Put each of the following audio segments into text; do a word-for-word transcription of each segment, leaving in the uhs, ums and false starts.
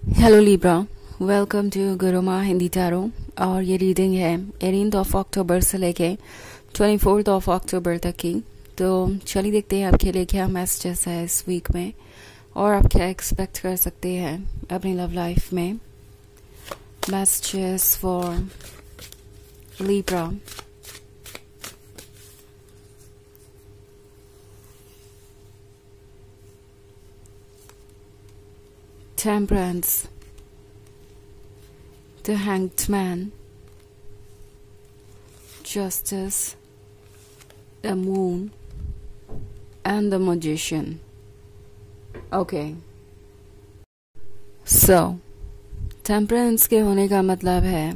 Hello Libra, welcome to Guruma Hindi tarot. और ये reading है एटीन्थ ऑफ अक्टूबर से लेके ट्वेंटी फोर्थ ऑफ अक्टूबर तक की। तो चलिए देखते हैं आपके लिए क्या मैसेजेस है इस वीक में और आप क्या एक्सपेक्ट कर सकते हैं अपनी लव लाइफ में। Messages for Libra. Temperance, the Hanged Man, Justice, the Moon, and the Magician. Okay. So, Temperance के होने का मतलब है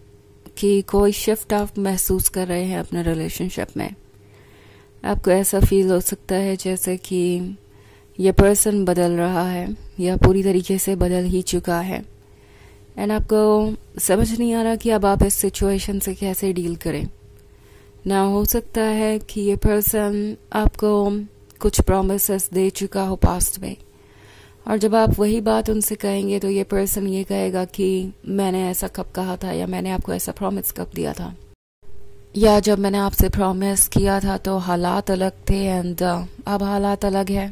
कि कोई शिफ्ट आप महसूस कर रहे हैं अपने रिलेशनशिप में। आपको ऐसा फील हो सकता है जैसे कि ये पर्सन बदल रहा है या पूरी तरीके से बदल ही चुका है एंड आपको समझ नहीं आ रहा कि अब आप इस सिचुएशन से कैसे डील करें। ना हो सकता है कि ये पर्सन आपको कुछ प्रॉमिसेस दे चुका हो पास्ट में और जब आप वही बात उनसे कहेंगे तो ये पर्सन ये कहेगा कि मैंने ऐसा कब कहा था या मैंने आपको ऐसा प्रॉमिस कब दिया था, या जब मैंने आपसे प्रॉमिस किया था तो हालात अलग थे एंड अब हालात अलग है।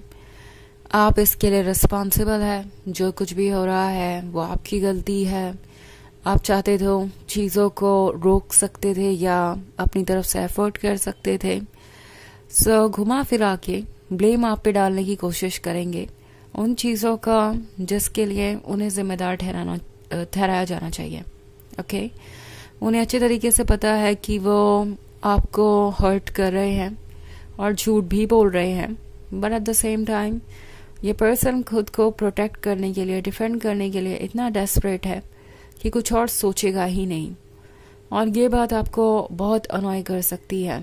आप इसके लिए रिस्पॉन्सिबल है। जो कुछ भी हो रहा है वो आपकी गलती है। आप चाहते थे चीज़ों को रोक सकते थे या अपनी तरफ से एफर्ट कर सकते थे। सो so, घुमा फिरा के ब्लेम आप पे डालने की कोशिश करेंगे उन चीज़ों का जिसके लिए उन्हें जिम्मेदार ठहराना ठहराया जाना चाहिए। Okay okay? उन्हें अच्छे तरीके से पता है कि वो आपको हर्ट कर रहे हैं और झूठ भी बोल रहे हैं, but at the same time ये पर्सन खुद को प्रोटेक्ट करने के लिए, डिफेंड करने के लिए इतना डेस्परेट है कि कुछ और सोचेगा ही नहीं और ये बात आपको बहुत अनॉय कर सकती है।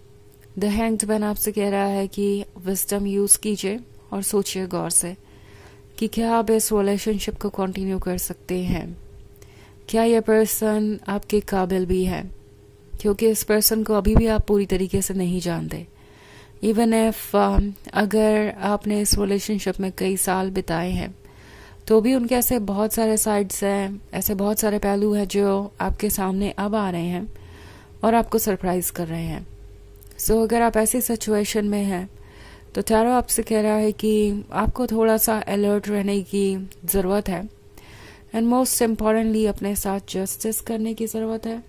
द हैंग्ड मैन आपसे कह रहा है कि विजडम यूज़ कीजिए और सोचिए गौर से कि क्या आप इस रिलेशनशिप को कंटिन्यू कर सकते हैं। क्या यह पर्सन आपके काबिल भी है, क्योंकि इस पर्सन को अभी भी आप पूरी तरीके से नहीं जानते। इवन इफ uh, अगर आपने इस रिलेशनशिप में कई साल बिताए हैं तो भी उनके ऐसे बहुत सारे साइड्स हैं, ऐसे बहुत सारे पहलू हैं जो आपके सामने अब आ रहे हैं और आपको सरप्राइज कर रहे हैं। सो so, अगर आप ऐसी सिचुएशन में हैं तो टैरो आपसे कह रहा है कि आपको थोड़ा सा अलर्ट रहने की ज़रूरत है एंड मोस्ट इम्पॉर्टेंटली अपने साथ जस्टिस करने की ज़रूरत है।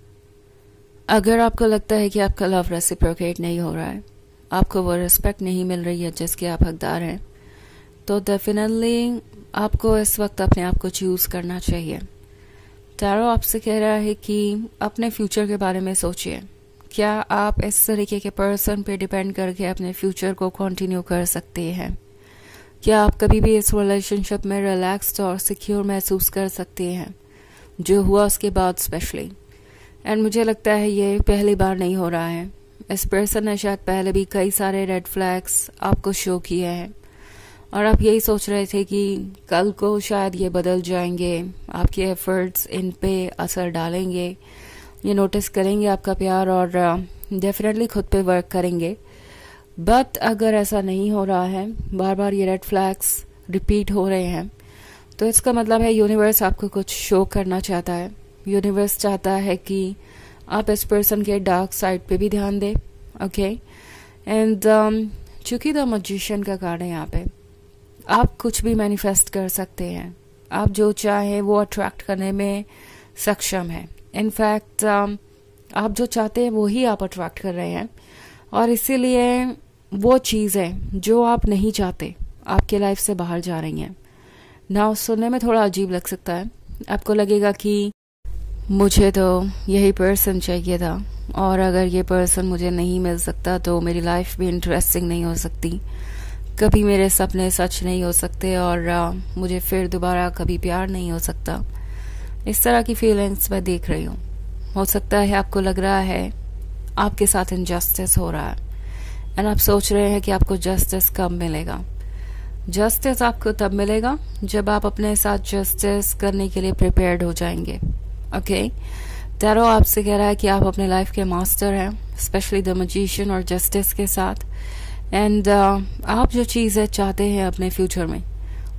अगर आपको लगता है कि आपका लव रेसिप्रोकेट नहीं हो रहा है, आपको वो रिस्पेक्ट नहीं मिल रही है जिसके आप हकदार हैं, तो डेफिनेटली आपको इस वक्त अपने आप को चूज़ करना चाहिए। टैरो आपसे कह रहा है कि अपने फ्यूचर के बारे में सोचिए। क्या आप इस तरीके के पर्सन पे डिपेंड करके अपने फ्यूचर को कंटिन्यू कर सकते हैं? क्या आप कभी भी इस रिलेशनशिप में रिलैक्स्ड और सिक्योर महसूस कर सकते हैं जो हुआ उसके बाद स्पेशली? एंड मुझे लगता है ये पहली बार नहीं हो रहा है। इस पर्सन ने शायद पहले भी कई सारे रेड फ्लैग्स आपको शो किए हैं और आप यही सोच रहे थे कि कल को शायद ये बदल जाएंगे, आपके एफर्ट्स इन पे असर डालेंगे, ये नोटिस करेंगे आपका प्यार और डेफिनेटली खुद पे वर्क करेंगे। बट अगर ऐसा नहीं हो रहा है, बार बार ये रेड फ्लैग्स रिपीट हो रहे हैं, तो इसका मतलब है यूनिवर्स आपको कुछ शो करना चाहता है। यूनिवर्स चाहता है कि आप इस पर्सन के डार्क साइड पे भी ध्यान दें। ओके एंड चूंकि द मैजिशियन का कार्ड है यहाँ पे, आप कुछ भी मैनिफेस्ट कर सकते हैं। आप जो चाहें वो अट्रैक्ट करने में सक्षम है। इनफैक्ट um, आप जो चाहते हैं वो ही आप अट्रैक्ट कर रहे हैं और इसीलिए वो चीज़ें जो आप नहीं चाहते आपके लाइफ से बाहर जा रही हैं। ना सुनने में थोड़ा अजीब लग सकता है, आपको लगेगा कि मुझे तो यही पर्सन चाहिए था और अगर ये पर्सन मुझे नहीं मिल सकता तो मेरी लाइफ भी इंटरेस्टिंग नहीं हो सकती, कभी मेरे सपने सच नहीं हो सकते और आ, मुझे फिर दोबारा कभी प्यार नहीं हो सकता। इस तरह की फीलिंग्स मैं देख रही हूँ। हो सकता है आपको लग रहा है आपके साथ इनजस्टिस हो रहा है एंड आप सोच रहे हैं कि आपको जस्टिस कब मिलेगा। जस्टिस आपको तब मिलेगा जब आप अपने साथ जस्टिस करने के लिए प्रिपेयर्ड हो जाएंगे। ओके टैरो आपसे कह रहा है कि आप अपने लाइफ के मास्टर हैं, स्पेशली द मैजिशियन और जस्टिस के साथ। एंड uh, आप जो चीज़ें चाहते हैं अपने फ्यूचर में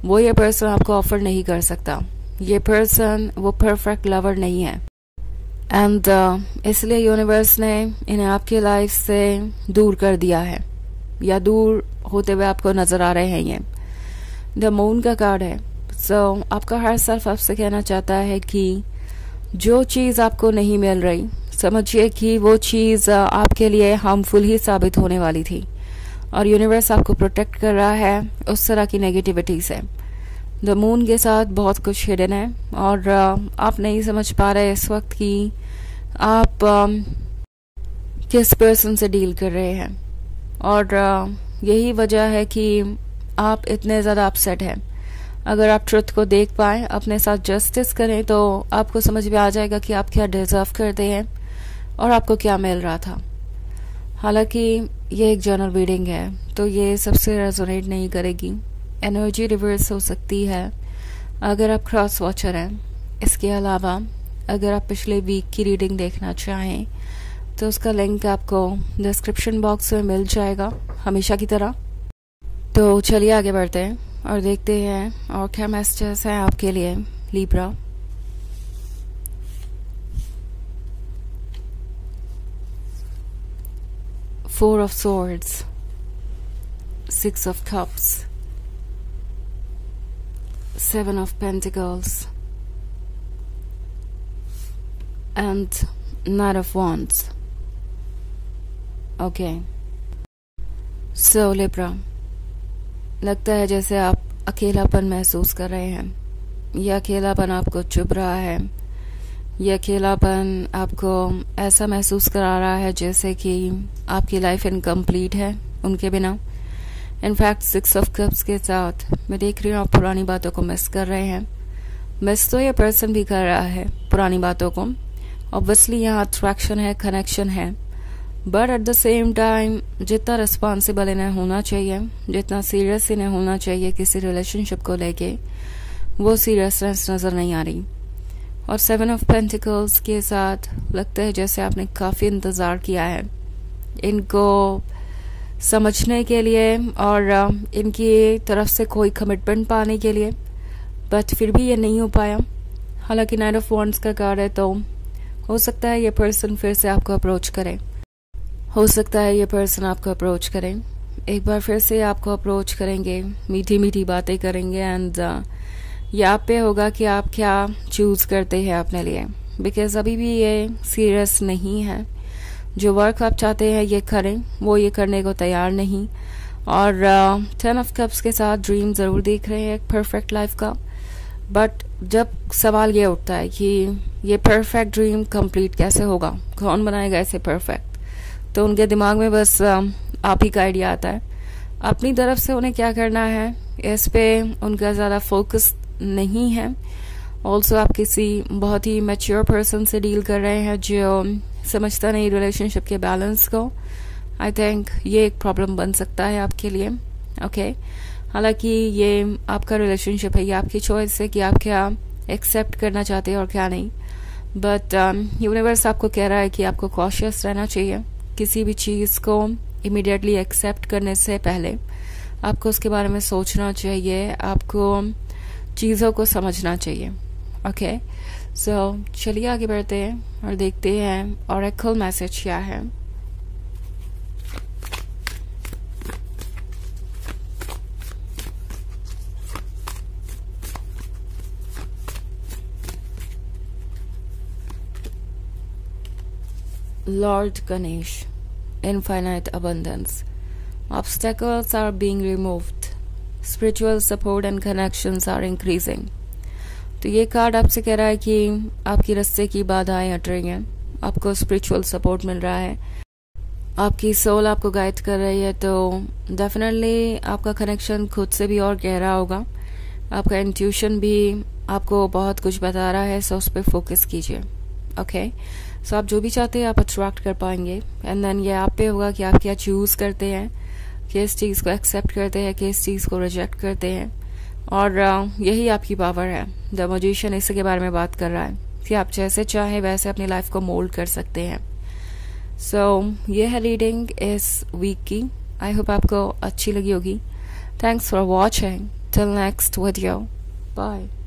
वो ये पर्सन आपको ऑफर नहीं कर सकता। ये पर्सन वो परफेक्ट लवर नहीं है। एंड uh, इसलिए यूनिवर्स ने इन्हें आपकी लाइफ से दूर कर दिया है, या दूर होते हुए आपको नजर आ रहे हैं। ये द मून का कार्ड है। सो so, आपका हर सेल्फ आपसे कहना चाहता है कि जो चीज़ आपको नहीं मिल रही, समझिए कि वो चीज़ आपके लिए हार्मफुल ही साबित होने वाली थी, और यूनिवर्स आपको प्रोटेक्ट कर रहा है उस तरह की नेगेटिविटी से। द मून के साथ बहुत कुछ हिडन है, और आप नहीं समझ पा रहे इस वक्त कि आप किस पर्सन से डील कर रहे हैं, और यही वजह है कि आप इतने ज़्यादा अपसेट हैं। अगर आप ट्रुथ को देख पाएँ, अपने साथ जस्टिस करें, तो आपको समझ में आ जाएगा कि आप क्या डिजर्व करते हैं और आपको क्या मिल रहा था। हालांकि ये एक जर्नल रीडिंग है, तो ये सबसे रेजोनेट नहीं करेगी। एनर्जी रिवर्स हो सकती है अगर आप क्रॉस वॉचर हैं। इसके अलावा अगर आप पिछले वीक की रीडिंग देखना चाहें तो उसका लिंक आपको डिस्क्रिप्शन बॉक्स में मिल जाएगा, हमेशा की तरह। तो चलिए आगे बढ़ते हैं और देखते हैं और क्या मैसेजेस हैं आपके लिए Libra. Four of swords, six of cups, seven of pentacles and Knight of Wands. Okay. So Libra, लगता है जैसे आप अकेलापन महसूस कर रहे हैं। यह अकेलापन आपको चुभ रहा है। यह अकेलापन आपको ऐसा महसूस करा रहा है जैसे कि आपकी लाइफ इनकम्प्लीट है उनके बिना। इनफैक्ट सिक्स ऑफ कप्स के साथ मैं देख रही हूँ आप पुरानी बातों को मिस कर रहे हैं। मिस तो ये पर्सन भी कर रहा है पुरानी बातों को। ऑब्वियसली यहाँ अट्रैक्शन है, कनेक्शन है, but at the same time जितना रिस्पॉन्सिबल इन्हें होना चाहिए, जितना सीरियस इन्हें होना चाहिए किसी रिलेशनशिप को लेके, वो सीरियसनेस नज़र नहीं आ रही। और सेवन ऑफ पेंटिकल्स के साथ लगता है जैसे आपने काफ़ी इंतज़ार किया है इनको समझने के लिए और इनकी तरफ से कोई कमिटमेंट पाने के लिए, बट फिर भी ये नहीं हो पाया। हालांकि नाइट ऑफ वॉन्ड्स का कार्ड है, तो हो सकता है ये पर्सन फिर से आपको अप्रोच करे। हो सकता है ये पर्सन आपको अप्रोच करें, एक बार फिर से आपको अप्रोच करेंगे, मीठी मीठी बातें करेंगे, एंड ये आप पे होगा कि आप क्या चूज़ करते हैं अपने लिए। बिकॉज अभी भी ये सीरियस नहीं है। जो वर्क आप चाहते हैं ये करें, वो ये करने को तैयार नहीं। और टेन ऑफ कप्स के साथ ड्रीम ज़रूर देख रहे हैं एक परफेक्ट लाइफ का, बट जब सवाल ये उठता है कि ये परफेक्ट ड्रीम कंप्लीट कैसे होगा, कौन बनाएगा ऐसे परफेक्ट, तो उनके दिमाग में बस आप ही का आइडिया आता है। अपनी तरफ से उन्हें क्या करना है इस पे उनका ज़्यादा फोकस नहीं है। ऑल्सो आप किसी बहुत ही मैच्योर पर्सन से डील कर रहे हैं जो समझता नहीं रिलेशनशिप के बैलेंस को। आई थिंक ये एक प्रॉब्लम बन सकता है आपके लिए। Okay okay? हालांकि ये आपका रिलेशनशिप है, ये आपकी चॉइस है कि आप क्या एक्सेप्ट करना चाहते हैं और क्या नहीं। बट यूनिवर्स आपको कह रहा है कि आपको कॉशियस रहना चाहिए। किसी भी चीज़ को इमीडिएटली एक्सेप्ट करने से पहले आपको उसके बारे में सोचना चाहिए, आपको चीज़ों को समझना चाहिए। ओके सो चलिए आगे बढ़ते हैं और देखते हैं ऑरेकल मैसेज क्या है। Lord Ganesh, infinite abundance. Obstacles are being removed. Spiritual support and connections are increasing. तो ये कार्ड आपसे कह रहा है कि आपकी रास्ते की बाधाएं हट रही हैं, आपको स्पिरिचुअल सपोर्ट मिल रहा है, आपकी सोल आपको गाइड कर रही है। तो डेफिनेटली आपका कनेक्शन खुद से भी और गहरा होगा, आपका इंट्यूशन भी आपको बहुत कुछ बता रहा है, सो उस पर फोकस कीजिए। ओके सो आप जो भी चाहते हैं आप अट्रैक्ट कर पाएंगे। एंड देन ये आप पे होगा कि आप क्या चूज़ करते हैं, किस चीज़ को एक्सेप्ट करते हैं, किस चीज़ को रिजेक्ट करते हैं। और यही आपकी पावर है। द मैजिशियन इसी के बारे में बात कर रहा है कि आप जैसे चाहें वैसे अपनी लाइफ को मोल्ड कर सकते हैं। सो so, ये है रीडिंग इस वीक की। आई होप आपको अच्छी लगी होगी। Thanks for watching. Till next video. Bye.